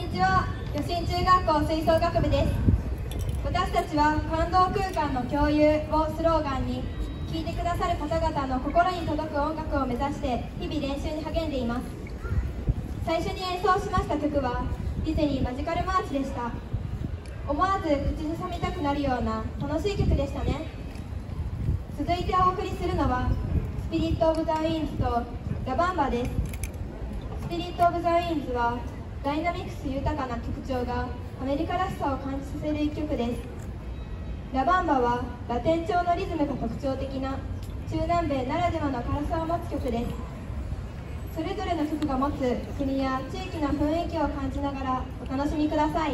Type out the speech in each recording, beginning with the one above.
にちは。予新中学校吹奏楽部です。私たちは感動空間の共有をスローガンに、聴いてくださる方々の心に届く音楽を目指して日々練習に励んでいます。最初に演奏しました曲はディズニーマジカルマーチでした。思わず口ずさみたくなるような楽しい曲でしたね。続いてお送りするのはスピリット・オブ・ザ・ウィンズとラバンバです。スピリット・オブ・ザ・ウィンズはダイナミクス豊かな曲調がアメリカらしさを感じさせる一曲です。ラバンバはラテン調のリズムが特徴的な中南米ならではの辛さを持つ曲です。それぞれの曲が持つ国や地域の雰囲気を感じながらお楽しみください。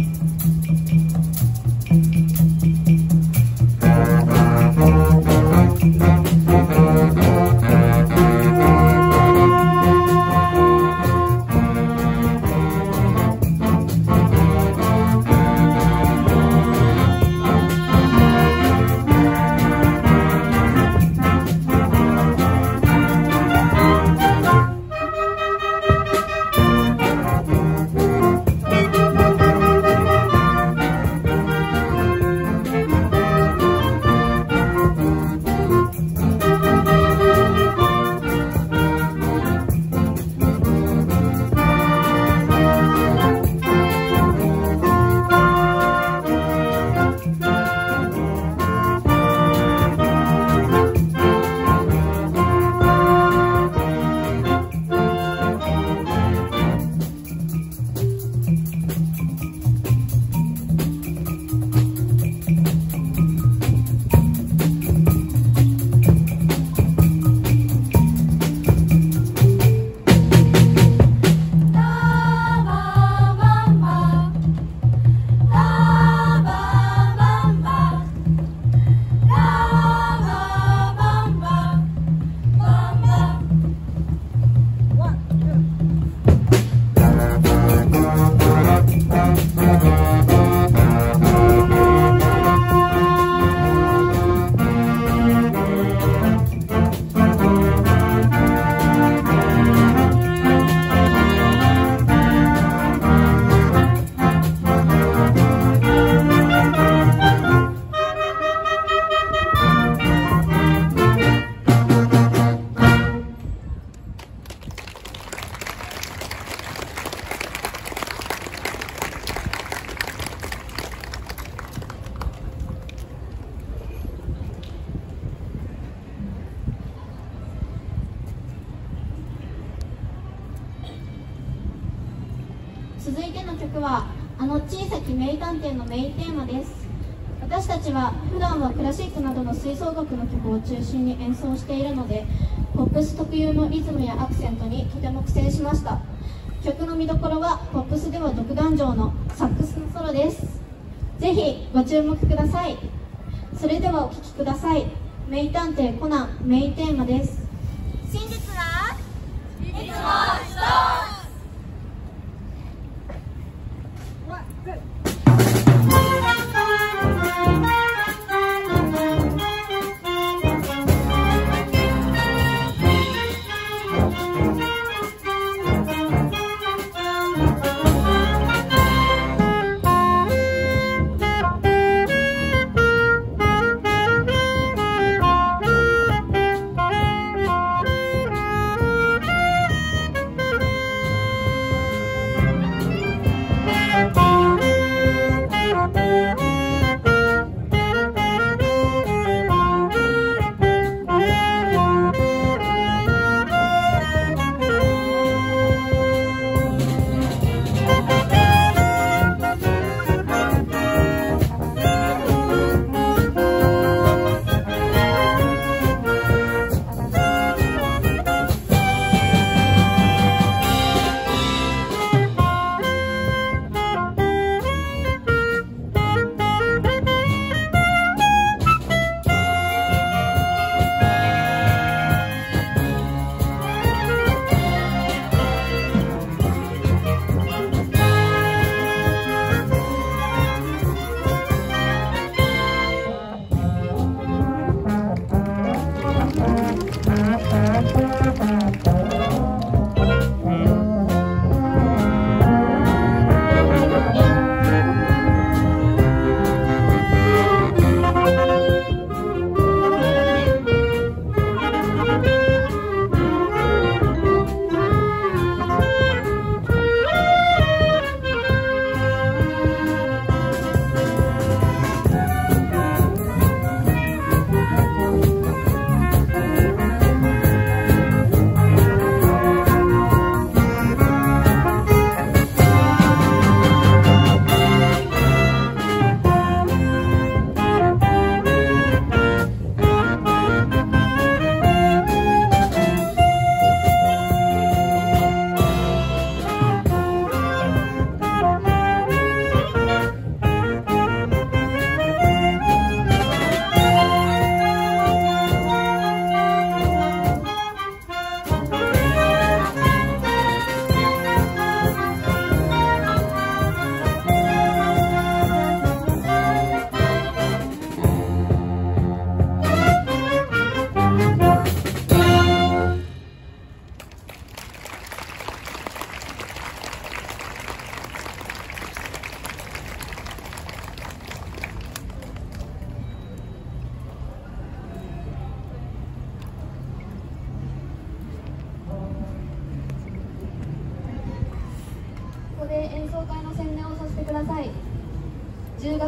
続いての曲はあの小さき名探偵のメインテーマです。私たちは普段はクラシックなどの吹奏楽の曲を中心に演奏しているので、ポップス特有のリズムやアクセントにとても苦戦しました。曲の見どころはポップスでは独壇場のサックスのソロです。ぜひご注目ください。それではお聴きください。名探偵コナンメインテーマです。 真実はいつも一つ。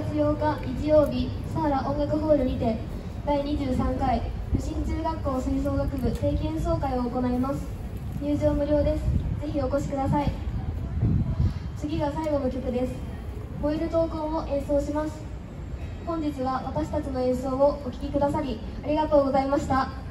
月8日日曜日、佐原音楽ホールにて第23回武新中学校吹奏楽部定期演奏会を行います。入場無料です。ぜひお越しください。次が最後の曲です。燃える闘魂を演奏します。本日は私たちの演奏をお聴きくださりありがとうございました。